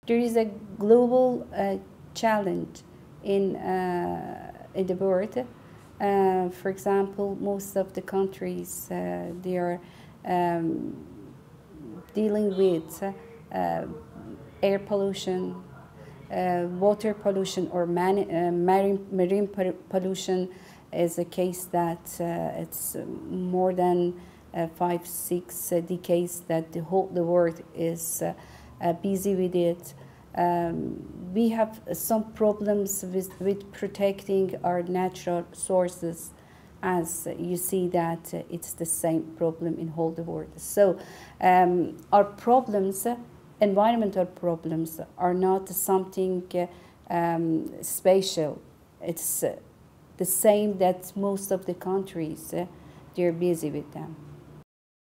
There is a global challenge in the world. For example, most of the countries they are dealing with air pollution, water pollution, or marine pollution is a case that it's more than 5-6 decades that the world is busy with it. We have some problems with protecting our natural sources, as you see that it's the same problem in whole the world. So our problems, environmental problems, are not something special. It's the same that most of the countries, they're busy with them.